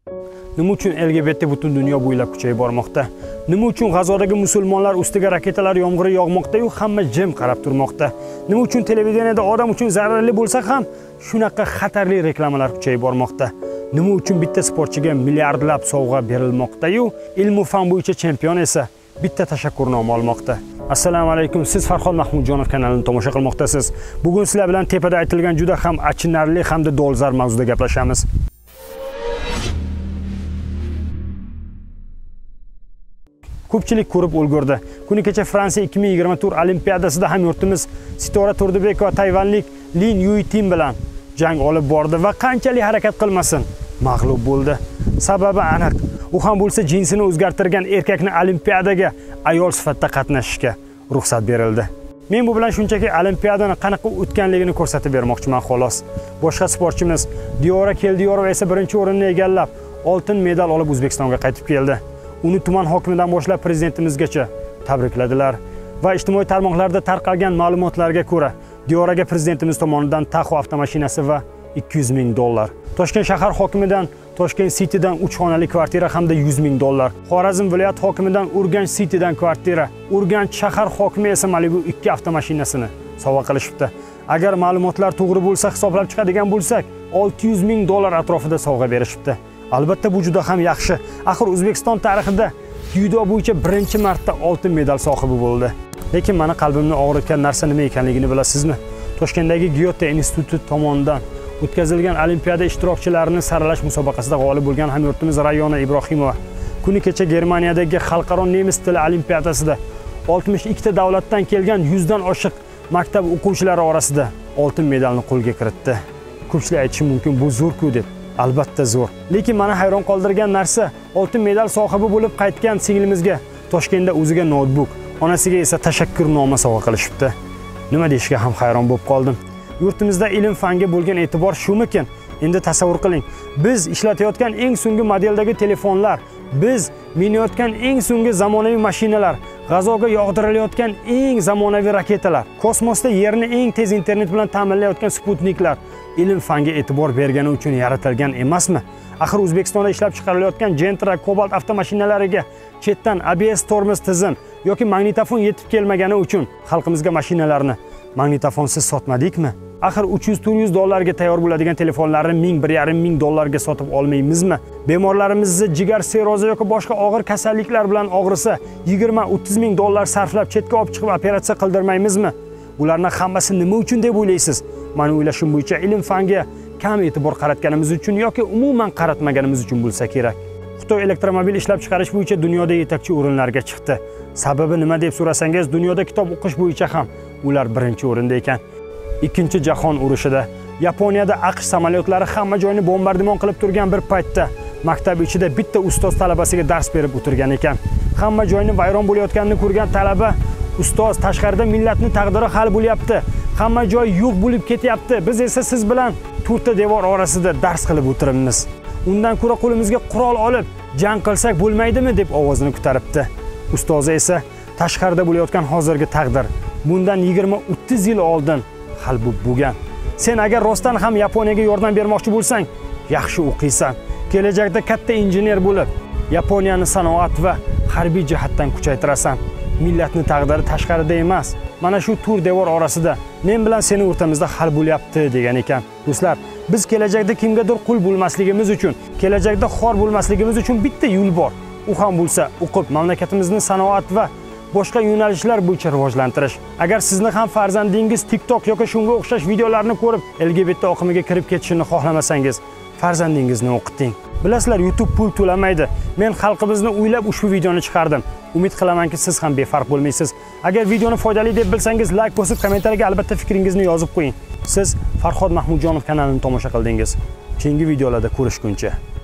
Nima uchun LGBT butun dunyo bo'ylab kuchayib bormoqda? Nima uchun G'azodagi musulmonlar ustiga raketalar yomg'iri yog'moqda-yu hamma jim qarab turmoqda? Nima uchun televideniyada odam uchun zararli bo'lsa ham shunaqa xatarli reklamalar kuchayib bormoqda? Nima uchun bitta sportchiga milliardlab sovg'a berilmoqda-yu ilm va fan bo'yicha chempion esa bitta tashakkurnoma olmoqda? Assalomu alaykum. Siz Farhod Mahmudjonov kanalini tomosha qilmoqdasiz. Bugun sizlar bilan tepada aytilgan juda ham achinarli hamda dolzarb mavzuda gaplashamiz. Ko'pchilik ko'rib ulgurdi. Kuni kecha Fransiya 2024 Olimpiadasida ham yurtimiz Sitora Turdibek va tayvanlik Lin Yuitin bilan jang olib bordi va qanchalik harakat qilmasin, mag'lub bo'ldi. Sababi aniq. U ham bo'lsa jinsini o'zgartirgan erkakni Olimpiadaga ayol sifatida qatnashishga ruxsat berildi. Men bu bilan shunchaki Olimpiadani qanaqa o'tganligini ko'rsatib bermoqchiman xolos. Boshqa sportchimiz Diora Keldiyorova esa birinchi o'rinni egallab, oltin medal olib O'zbekistonga qaytib keldi. Uni tuman hokimidan boshlab prezidentimizgacha tabrikladilar va ijtimoiy tarmoqlarda tarqalgan ma'lumotlarga ko'ra Dioraga prezidentimiz tomonidan Tahoe avtomashinasi va $200 ming, Toshkent shahar hokimidan Toshkent City'dan 3 xonali kvartira hamda $100 ming, Xorazm viloyat hokimidan Urganch City'dan kvartira, Urganch shahar hokimi esa Malibu 2 avtomashinasini sovg'a qilishibdi. Agar ma'lumotlar to'g'ri bo'lsa, hisoblab chiqadigan bo'lsak, $600 ming atrofida sovg'a berishibdi. Albatta bu juda ham yaxshi. Axir O'zbekiston tarixida dzyudo bo'yicha birinchi marta oltin medal sohibi bo'ldi. Lekin meni qalbimni og'ritgan narsa nima ekanligini bilasizmi? Toshkentdagi Gyote instituti tomonidan o'tkazilgan Olimpiada ishtirokchilarini saralash musobaqasida g'olib bo'lgan hamyurtimiz Rayona Ibrohimova kuni kecha Germaniyadagi xalqaro nemis tili olimpiadasida 62 ta davlatdan kelgan 100 dan oshiq maktab o'quvchilari orasida oltin medalni qo'lga kiritdi. Ko'pchilik aytishi mumkin, bu zo'r-ku deb. Albatta zo'r. Lekin meni hayron qoldirgan narsa, oltin medal sohibi bo'lib qaytgan singlimizga Toshkentda o'ziga notebook, onasiga esa tashakkurnoma sovg'a qilishibdi. Nima deyishga ham hayron bo'lib qoldim. Yurtimizda ilm fanga bo'lgan e'tibor shumikin? Endi tasavvur qiling. Biz ishlatayotgan eng so'nggi modeldagi telefonlar, biz minayotgan eng so'nggi zamonaviy mashinalar, G'azoga yog'dirilayotgan eng zamonaviy raketalar, kosmosda yerni eng tez internet bilan ta'minlayotgan sputniklar ilm fanga e'tibor bergani uchun yaratilgan emasmi? Axir O'zbekistonda ishlab chiqarilayotgan Gentra, Cobalt avtomashinalariga chetdan ABS tormoz tizim yoki magnitofon yetib kelmagani uchun xalqimizga mashinalarni magnitofonsiz sotmadikmi? Axir $300-400 tayyor bo'ladigan telefonlarni $1,5 ming sotib olmaymizmi? Bemorlarimizni jigar sirrozi yoki boshqa og'ir kasalliklar bilan og'risa $20-30 ming sarflab chetga olib chiqib operatsiya qildirmaymizmi? Bularning hammasi nima uchun deb o'ylaysiz? Meni o'ylashim bo'yicha ilm fanga kam e'tibor qaratganimiz uchun yoki umuman qaratmaganimiz uchun bo'lsa kerak. Xitoy elektromobil ishlab chiqarish bo'yicha dunyoda yetakchi o'rinlarga chiqdi. Sababi nima deb so'rasangiz, dunyoda kitob o'qish bo'yicha ham ular birinchi o'rinda ekan. Ikkinchi jahon urushida Yaponiyada AQSh samolyotlari hamma joyni bombardimon qilib turgan bir paytda maktab ichida bitta ustoz talabasiga dars berib o'tirgan ekan. Hamma joyni vayron bo'layotganini ko'rgan talaba, ustoz, tashqarida millatning taqdiri hal bo'lyapti. Hamma joy yo'q bo'lib ketyapti. Biz esa siz bilan to'rtta devor orasida dars qilib o'tiribmiz. Undan ko'ra qo'limizga qurol olib jang qilsak bo'lmaydimi deb ovozini ko'taribdi. Ustozi esa tashqarida bo'layotgan hozirgi taqdir bundan 20-30 yil oldin hal bo'lgan. Sen agar rostdan ham Yaponiyaga yordam bermoqchi bo'lsang, yaxshi o'qiysan. Kelajakda katta injener bo'lib, Yaponiyani sanoat va harbiy jihatdan kuchaytirasan. Millatning taqdiri tashqarida emas, mana shu to'rt devor orasida men bilan seni o'rtamizda hal bo'lyapti degan ekan. Do'stlar, biz kelajakda kimgadir qul bo'lmasligimiz uchun, kelajakda xor bo'lmasligimiz uchun bitta yo'l bor. U ham bo'lsa o'qib mamlakatimizni sanoat va boshqa yo'nalishlar bo'yicha rivojlantirish. Agar sizni ham farzandingiz TikTok yoki shunga o'xshash videolarni ko'rib LGBT oqimiga kirib ketishini xohlamasangiz, farzandingizni o'qiting. Bilasizlar, YouTube pul to'lamaydi. Men xalqimizni o'ylab ushbu videoni chiqardim. Umid qilamanki, siz ham befarq bo'lmaysiz. Agar videoni foydali deb bilsangiz, like bosib, kommentariyaga albatta fikringizni yozib qo'ying. Siz Farhod Mahmudjonov kanalini tomosha qildingiz. Keyingi videolarda ko'rishguncha